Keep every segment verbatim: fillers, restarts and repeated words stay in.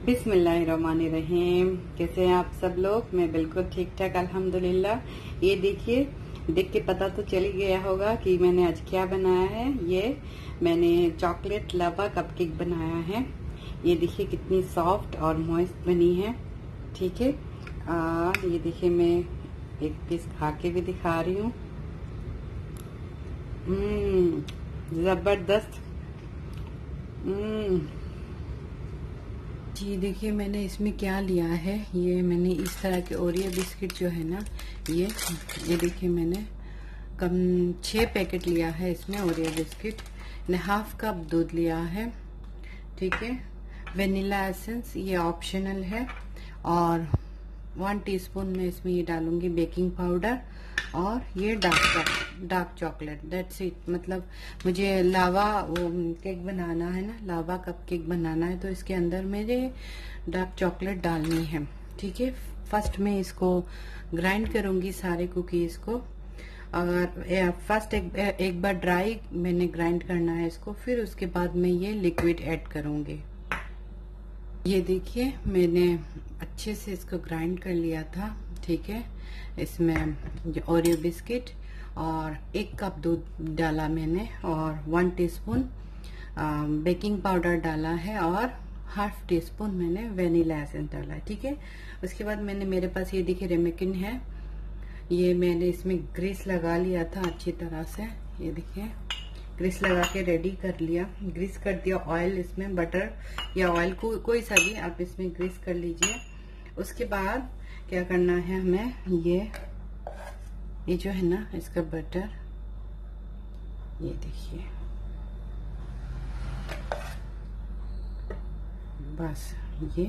बिस्मिल्लाहिर्रहमानिर्रहीम। कैसे हैं आप सब लोग? मैं बिल्कुल ठीक ठाक अल्हम्दुलिल्लाह। ये देखिए, देख के पता तो चल ही गया होगा कि मैंने आज क्या बनाया है। ये मैंने चॉकलेट लावा कपकेक बनाया है। ये देखिए कितनी सॉफ्ट और मॉइस्ट बनी है। ठीक है, आ, ये देखिए मैं एक पीस खा के भी दिखा रही हूँ। जबरदस्त। जी देखिए, मैंने इसमें क्या लिया है। ये मैंने इस तरह के ओरियो बिस्किट जो है ना, ये ये देखिए मैंने कम छः पैकेट लिया है इसमें ओरियो बिस्किट ने। हाफ कप दूध लिया है। ठीक है, वेनिला एसेंस ये ऑप्शनल है। और वन टीस्पून में इसमें ये डालूंगी बेकिंग पाउडर। और ये dark dark chocolate, that's it. मतलब मुझे लावा वो केक बनाना है ना, लावा कप केक बनाना है, तो इसके अंदर मुझे डार्क चॉकलेट डालनी है। ठीक है, फर्स्ट मैं इसको ग्राइंड करूंगी सारे कुकीज को। अगर फर्स्ट एक, एक बार ड्राई मैंने ग्राइंड करना है इसको, फिर उसके बाद मैं ये लिक्विड ऐड करूंगी। ये देखिए मैंने अच्छे से इसको ग्राइंड कर लिया था। ठीक है, इसमें ओरियो बिस्किट और एक कप दूध डाला मैंने, और वन टीस्पून बेकिंग पाउडर डाला है, और हाफ टी स्पून मैंने वेनिला एसेंस डाला है। ठीक है, उसके बाद मैंने मेरे पास ये देखिए रेमेकिन है। ये मैंने इसमें ग्रीस लगा लिया था अच्छी तरह से। ये देखिए ग्रीस लगा के रेडी कर लिया, ग्रीस कर दिया। ऑयल इसमें बटर या ऑयल को, कोई सा भी आप इसमें ग्रीस कर लीजिए। उसके बाद क्या करना है हमें, ये ये जो है ना इसका बटर, ये देखिए बस ये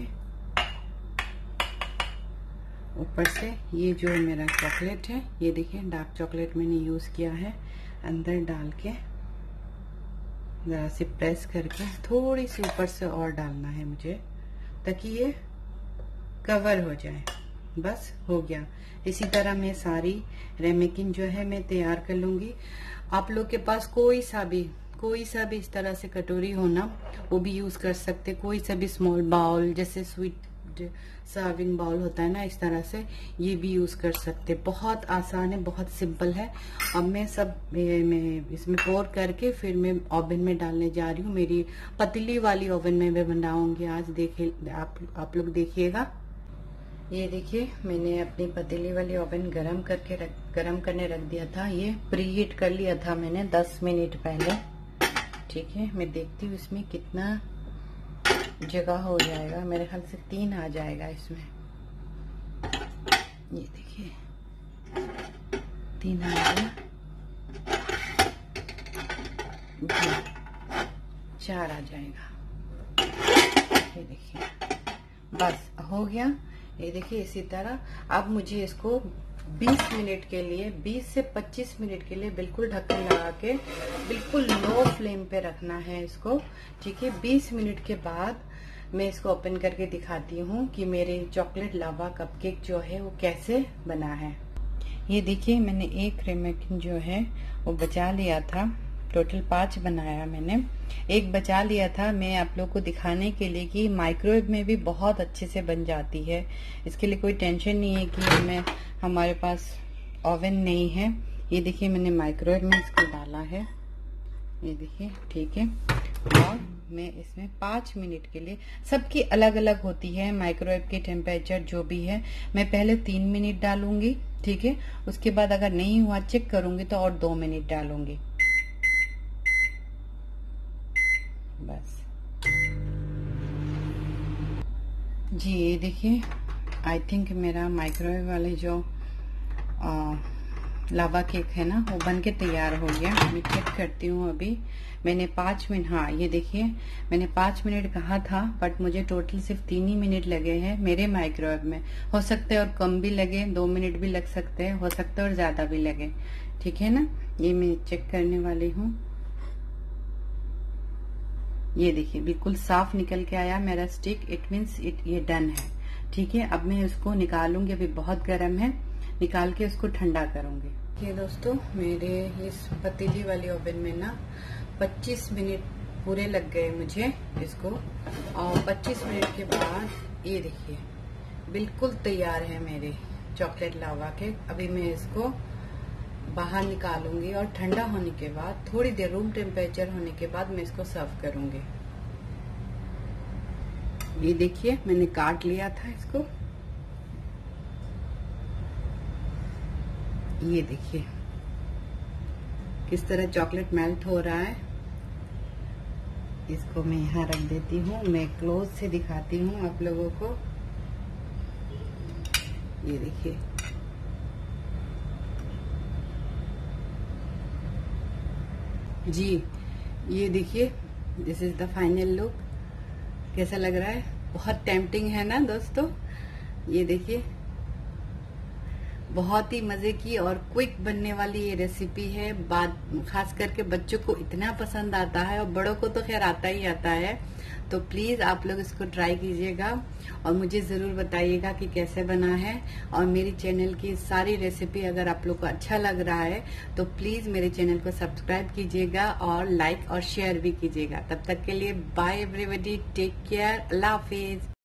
ऊपर से ये जो मेरा चॉकलेट है, ये देखिए डार्क चॉकलेट मैंने यूज किया है, अंदर डाल के जरा से प्रेस करके थोड़ी सी ऊपर से और डालना है मुझे, ताकि ये कवर हो जाए। बस हो गया। इसी तरह मैं सारी रेमेकिन जो है मैं तैयार कर लूंगी। आप लोग के पास कोई सा भी कोई सा भी इस तरह से कटोरी हो ना, वो भी यूज कर सकते। कोई सा भी स्मॉल बाउल, जैसे स्वीट सर्विंग बाउल होता है ना, इस तरह से ये भी यूज कर सकते। बहुत आसान है, बहुत सिंपल है। अब मैं सब मैं इसमें पोर करके फिर मैं ओवन में डालने जा रही हूँ। मेरी पतली वाली ओवन में मैं बनाऊंगी आज। देखिए आप आप लोग देखिएगा। ये देखिए मैंने अपनी पतीली वाली ओवन गरम करके रख गरम करने रख दिया था। ये प्री हीट कर लिया था मैंने दस मिनट पहले। ठीक है, मैं देखती हूँ इसमें कितना जगह हो जाएगा। मेरे ख्याल से तीन आ जाएगा इसमें। ये देखिए तीन आ गया, चार आ जाएगा। ये देखिए बस हो गया। ये देखिए इसी तरह अब मुझे इसको बीस मिनट के लिए, बीस से पच्चीस मिनट के लिए बिल्कुल ढक्कन लगा के बिल्कुल लो फ्लेम पे रखना है इसको। ठीक है, बीस मिनट के बाद मैं इसको ओपन करके दिखाती हूँ कि मेरे चॉकलेट लावा कपकेक जो है वो कैसे बना है। ये देखिए मैंने एक रेमेकिन जो है वो बचा लिया था। टोटल पांच बनाया मैंने, एक बचा लिया था मैं आप लोग को दिखाने के लिए कि माइक्रोवेव में भी बहुत अच्छे से बन जाती है। इसके लिए कोई टेंशन नहीं है कि हमें हमारे पास ओवन नहीं है। ये देखिए मैंने माइक्रोवेव में इसको डाला है। ये देखिए ठीक है, और मैं इसमें पांच मिनट के लिए, सबकी अलग अलग होती है माइक्रोवेव की टेम्परेचर जो भी है। मैं पहले तीन मिनट डालूंगी। ठीक है, उसके बाद अगर नहीं हुआ चेक करूंगी तो और दो मिनट डालूंगी। बस जी ये देखिए, आई थिंक मेरा माइक्रोवेव वाले जो आ, लावा केक है ना वो बन के तैयार हो गया। मैं चेक करती हूँ अभी। मैंने पाँच मिनट, हाँ ये देखिए मैंने पाँच मिनट कहा था, बट मुझे टोटल सिर्फ तीन ही मिनट लगे हैं मेरे माइक्रोवेव में। हो सकता है और कम भी लगे, दो मिनट भी लग सकते हैं, हो सकता है और ज्यादा भी लगे। ठीक है ना, ये मैं चेक करने वाली हूँ। ये देखिए बिल्कुल साफ निकल के आया मेरा स्टिक, इट मीन्स इट ये डन है। ठीक है, अब मैं इसको निकालूंगी। अभी बहुत गर्म है, निकाल के इसको ठंडा करूंगी। ये दोस्तों मेरे इस पतीली वाली ओवन में ना पच्चीस मिनट पूरे लग गए मुझे इसको। और पच्चीस मिनट के बाद ये देखिए बिल्कुल तैयार है मेरे चॉकलेट लावा केक। अभी मैं इसको बाहर निकालूंगी और ठंडा होने के बाद, थोड़ी देर रूम टेम्परेचर होने के बाद मैं इसको सर्व करूंगी। ये देखिए मैंने काट लिया था इसको। ये देखिए किस तरह चॉकलेट मेल्ट हो रहा है। इसको मैं यहाँ रख देती हूँ, मैं क्लोज से दिखाती हूँ आप लोगों को। ये देखिए जी, ये देखिए this is the final look. कैसा लग रहा है? बहुत टेम्पटिंग है ना दोस्तों। ये देखिए बहुत ही मजे की और क्विक बनने वाली ये रेसिपी है। बात खास करके बच्चों को इतना पसंद आता है और बड़ों को तो खैर आता ही आता है। तो प्लीज आप लोग इसको ट्राई कीजिएगा और मुझे जरूर बताइएगा कि कैसे बना है। और मेरी चैनल की सारी रेसिपी अगर आप लोग को अच्छा लग रहा है तो प्लीज मेरे चैनल को सब्सक्राइब कीजिएगा और लाइक और शेयर भी कीजिएगा। तब तक के लिए बाय एवरीबॉडी, टेक केयर, अल्लाह हाफिज।